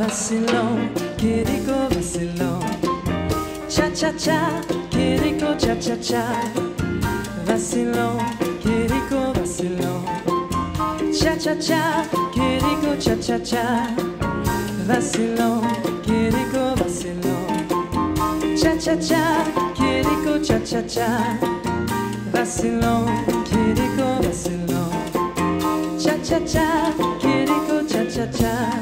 Vacilon, que rico vacilon. Cha cha cha, que rico cha cha cha. Vacilon, que rico vacilon. Cha cha cha, que rico cha cha cha. Vacilon, que rico vacilon. Cha cha cha, que rico cha cha cha. Vacilon, que rico vacilon. Cha cha cha, que rico cha cha cha.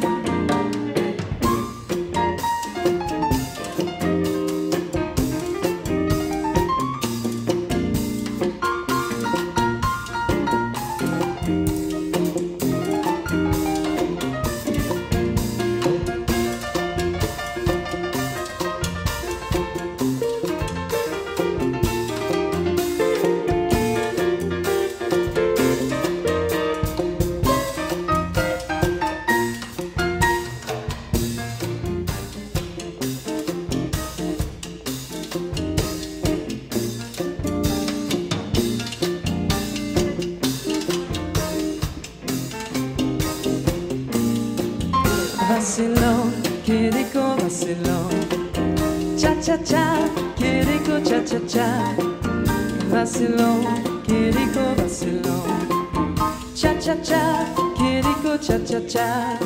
Vacilon, que rico vacilon. Cha cha cha, que rico cha cha cha. Vacilon, que rico vacilon. Cha cha cha, que rico cha cha cha.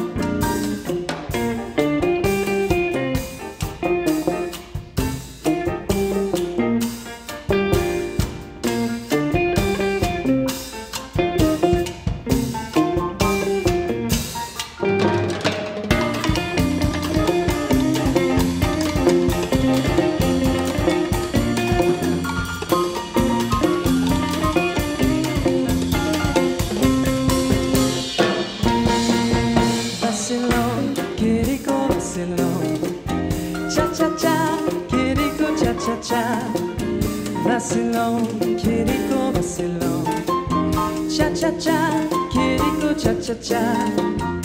Vacilon, que rico vacilon. Cha cha cha, que rico cha cha cha. Vacilon, que rico vacilon. Cha cha cha, que rico cha cha cha.